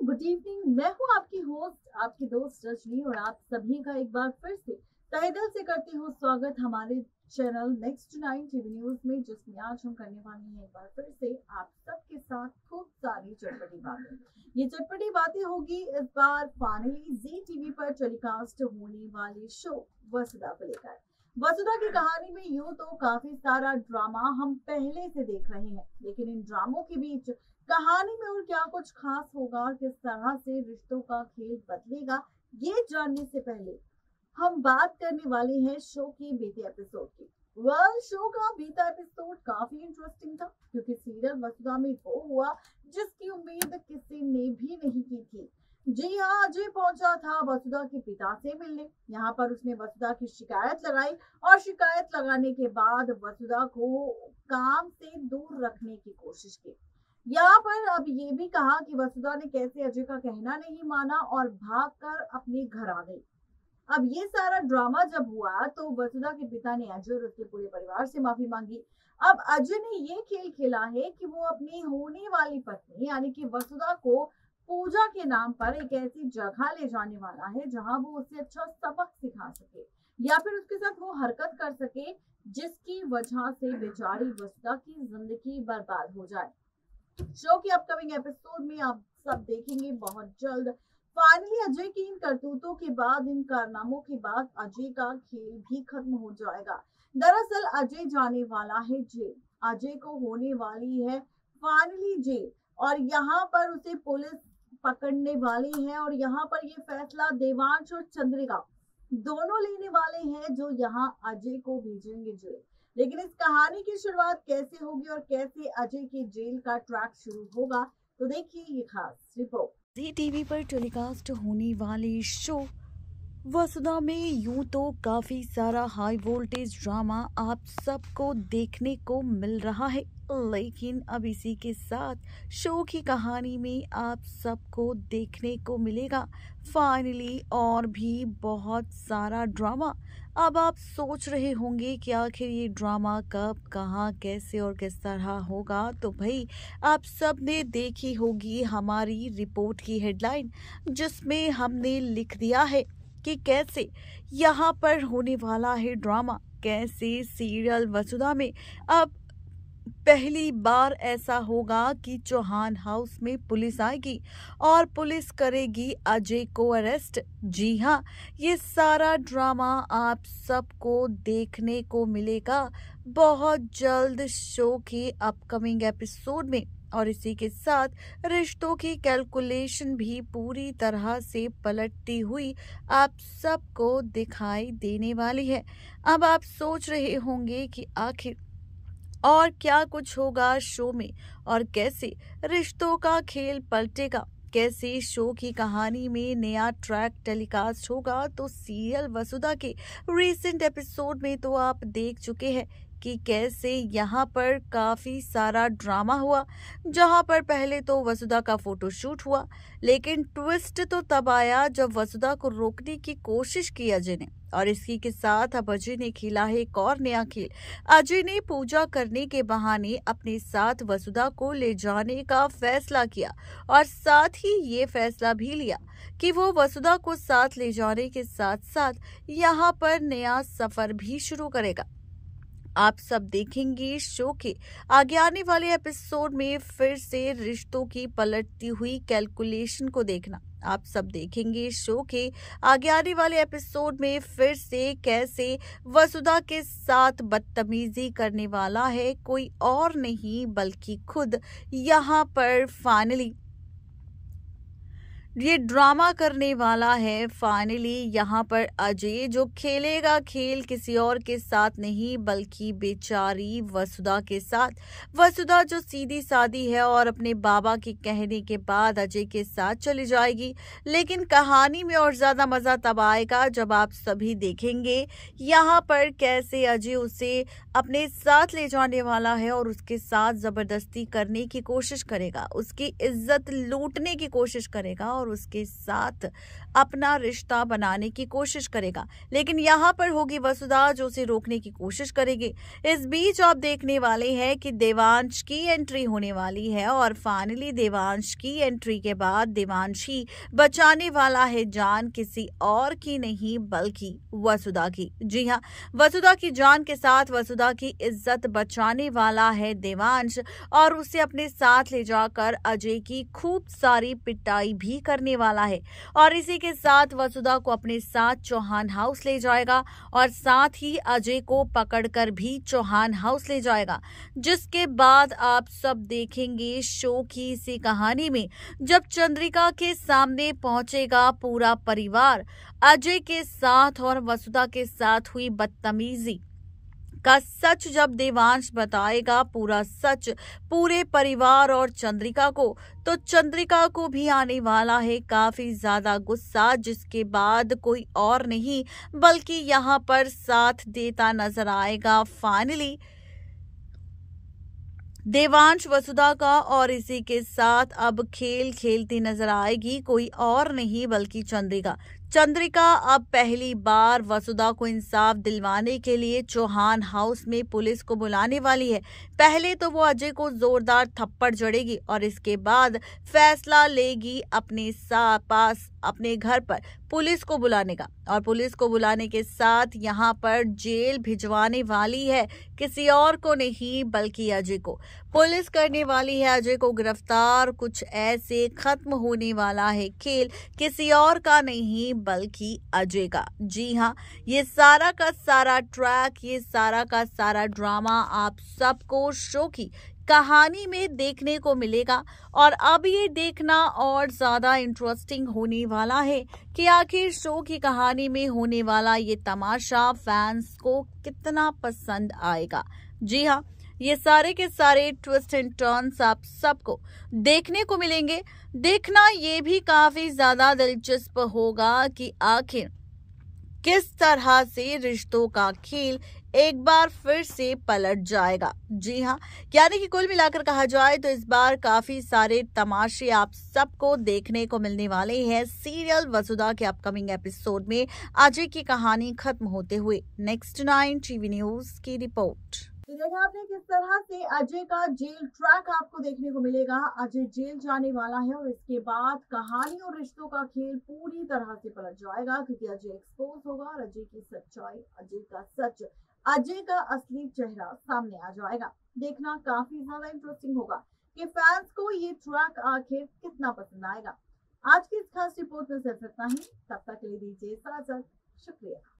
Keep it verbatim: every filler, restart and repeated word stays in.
Good evening. मैं हूँ आपकी होस्ट, आपकी दोस्त रजनी, और आप सभी का एक बार फिर से तहे दिल से करती हूँ स्वागत हमारे channel next nine TV news में, जिसमें आज हम करने वाले हैं एक बार फिर से आप सबके साथ खूब सारी चटपटी बातें। ये चटपटी बातें होगी इस बार फाइनली जी टीवी पर टेलीकास्ट होने वाले शो वसुधा को लेकर। वसुधा की कहानी में यूं तो काफी सारा ड्रामा हम पहले से देख रहे हैं, लेकिन इन ड्रामों के बीच कहानी में और क्या कुछ खास होगा और किस तरह से रिश्तों का खेल बदलेगा, ये जानने से पहले हम बात करने वाले हैं शो के बीते एपिसोड की। वेल, शो का बीता एपिसोड काफी इंटरेस्टिंग था, क्योंकि सीरियल वसुधा में वो हुआ जिसकी उम्मीद किसी ने भी नहीं की थी। जी हाँ, अजय पहुंचा था वसुधा के पिता से मिलने। यहाँ पर उसने वसुधा की शिकायत लगाई और शिकायत लगाने के बाद वसुधा को काम से दूर रखने की कोशिश की। यहाँ पर अब ये भी कहा कि वसुधा ने कैसे अजय का कहना नहीं माना और भागकर अपने घर आ गई। अब ये सारा ड्रामा जब हुआ तो वसुधा के पिता ने अजय और उसके पूरे परिवार से माफी मांगी। अब अजय ने ये खेल खेला है कि वो अपनी होने वाली पत्नी यानी कि वसुधा को पूजा के नाम पर एक ऐसी जगह ले जाने वाला है जहां वो उसे अच्छा सबक सिखा सके या फिर उसके साथ वो हरकत कर सके जिसकी वजह से बेचारी वसुधा की जिंदगी बर्बाद हो जाए। शो की अपकमिंग एपिसोड में आप सब देखेंगे बहुत जल्द। फाइनली अजय की इन करतूतों के बाद, इन कारनामों के बाद अजय का खेल भी खत्म हो जाएगा। दरअसल अजय जाने वाला है जेल। अजय को होने वाली है फाइनली जेल और यहाँ पर उसे पुलिस पकड़ने वाली है और यहाँ पर ये फैसला देवांश और चंद्रिका दोनों लेने वाले हैं, जो यहाँ अजय को भेजेंगे जेल। लेकिन इस कहानी की शुरुआत कैसे होगी और कैसे अजय के जेल का ट्रैक शुरू होगा, तो देखिए ये खास रिपोर्ट। जी टीवी पर टेलीकास्ट होने वाले शो वसुधा में यूं तो काफी सारा हाई वोल्टेज ड्रामा आप सबको देखने को मिल रहा है, लेकिन अब इसी के साथ शो की कहानी में आप सबको देखने को मिलेगा फाइनली और भी बहुत सारा ड्रामा। अब आप सोच रहे होंगे कि आखिर ये ड्रामा कब, कहाँ, कैसे और किस तरह होगा, तो भाई आप सब ने देखी होगी हमारी रिपोर्ट की हेडलाइन, जिसमें हमने लिख दिया है कि कैसे यहाँ पर होने वाला है ड्रामा, कैसे सीरियल वसुधा में अब पहली बार ऐसा होगा कि चौहान हाउस में पुलिस आएगी और पुलिस करेगी अजय को अरेस्ट। जी हाँ, ये सारा ड्रामा आप सबको देखने को मिलेगा बहुत जल्द शो के अपकमिंग एपिसोड में, और इसी के साथ रिश्तों की कैलकुलेशन भी पूरी तरह से पलटती हुई आप सबको दिखाई देने वाली है। अब आप सोच रहे होंगे कि आखिर और क्या कुछ होगा शो में और कैसे रिश्तों का खेल पलटेगा, कैसे शो की कहानी में नया ट्रैक टेलीकास्ट होगा। तो सीरियल वसुधा के रीसेंट एपिसोड में तो आप देख चुके हैं कि कैसे यहाँ पर काफी सारा ड्रामा हुआ, जहाँ पर पहले तो वसुधा का फोटोशूट हुआ, लेकिन ट्विस्ट तो तब आया जब वसुधा को रोकने की कोशिश की अजय ने, और इसी के साथ अब अजय ने खेला है एक और नया खेल। अजय ने पूजा करने के बहाने अपने साथ वसुधा को ले जाने का फैसला किया और साथ ही ये फैसला भी लिया कि वो वसुधा को साथ ले जाने के साथ साथ यहाँ पर नया सफर भी शुरू करेगा। आप सब देखेंगे शो के आगे आने वाले एपिसोड में फिर से रिश्तों की पलटती हुई कैलकुलेशन को देखना। आप सब देखेंगे शो के आगे आने वाले एपिसोड में फिर से कैसे वसुधा के साथ बदतमीजी करने वाला है कोई और नहीं बल्कि खुद यहाँ पर फाइनली ये ड्रामा करने वाला है फाइनली यहाँ पर अजय, जो खेलेगा खेल किसी और के साथ नहीं बल्कि बेचारी वसुधा के साथ। वसुधा जो सीधी सादी है और अपने बाबा के कहने के बाद अजय के साथ चली जाएगी, लेकिन कहानी में और ज्यादा मजा तब आएगा जब आप सभी देखेंगे यहाँ पर कैसे अजय उसे अपने साथ ले जाने वाला है और उसके साथ जबरदस्ती करने की कोशिश करेगा, उसकी इज्जत लूटने की कोशिश करेगा और उसके साथ अपना रिश्ता बनाने की कोशिश करेगा, लेकिन यहाँ पर होगी वसुधा जो उसे रोकने की कोशिश करेगी। इस बीच आप देखने वाले हैं कि देवांश की एंट्री होने वाली है और फाइनली देवांश की एंट्री के बाद देवांश ही बचाने वाला है जान किसी और की नहीं बल्कि वसुधा की। जी हाँ, वसुधा की जान के साथ वसुधा की इज्जत बचाने वाला है देवांश और उसे अपने साथ ले जाकर अजय की खूब सारी पिटाई भी करने वाला है और इसी के साथ वसुधा को अपने साथ चौहान हाउस ले जाएगा और साथ ही अजय को पकड़कर भी चौहान हाउस ले जाएगा। जिसके बाद आप सब देखेंगे शो की इसी कहानी में जब चंद्रिका के सामने पहुंचेगा पूरा परिवार अजय के साथ और वसुधा के साथ हुई बदतमीजी का सच जब देवांश बताएगा, पूरा सच पूरे परिवार और चंद्रिका को, तो चंद्रिका को भी आने वाला है काफी ज्यादा गुस्सा, जिसके बाद कोई और नहीं बल्कि यहाँ पर साथ देता नजर आएगा फाइनली देवांश वसुधा का और इसी के साथ अब खेल खेलती नजर आएगी कोई और नहीं बल्कि चंद्रिका। चंद्रिका अब पहली बार वसुधा को इंसाफ दिलवाने के लिए चौहान हाउस में पुलिस को बुलाने वाली है। पहले तो वो अजय को जोरदार थप्पड़ जड़ेगी और इसके बाद फैसला लेगी अपने पास अपने घर पर पुलिस को बुलाने का और पुलिस को बुलाने के साथ यहाँ पर जेल भिजवाने वाली है किसी और को नहीं बल्कि अजय को। पुलिस करने वाली है अजय को गिरफ्तार। कुछ ऐसे खत्म होने वाला है खेल किसी और का नहीं बल्कि अजय का। जी हाँ, ये सारा का सारा ट्रैक, ये सारा का सारा ड्रामा आप सबको शो की कहानी में देखने को मिलेगा और अब ये देखना और ज्यादा इंटरेस्टिंग होने वाला है कि आखिर शो की कहानी में होने वाला ये तमाशा फैंस को कितना पसंद आएगा। जी हाँ, ये सारे के सारे ट्विस्ट एंड टर्न्स आप सबको देखने को मिलेंगे। देखना ये भी काफी ज्यादा दिलचस्प होगा कि आखिर किस तरह से रिश्तों का खेल एक बार फिर से पलट जाएगा। जी हाँ, यानी कि कुल मिलाकर कहा जाए तो इस बार काफी सारे तमाशे आप सबको देखने को मिलने वाले हैं सीरियल वसुधा के अपकमिंग एपिसोड में अजय की कहानी खत्म होते हुए। नेक्स्ट नाइन टीवी न्यूज की रिपोर्ट। तो देखा आपने किस तरह से अजय का जेल ट्रैक आपको देखने को मिलेगा। अजय जेल जाने वाला है और इसके बाद कहानी और रिश्तों का खेल पूरी तरह से पलट जाएगा क्योंकि अजय एक्सपोज होगा और अजय की सच्चाई, अजय का सच, अजय का असली चेहरा सामने आ जाएगा। देखना काफी ज्यादा इंटरेस्टिंग होगा कि फैंस को ये ट्रैक आखिर कितना पसंद आएगा। आज की इस खास रिपोर्ट में सिर्फ इतना ही। तब तक के लिए दीजिए इजाजत। शुक्रिया।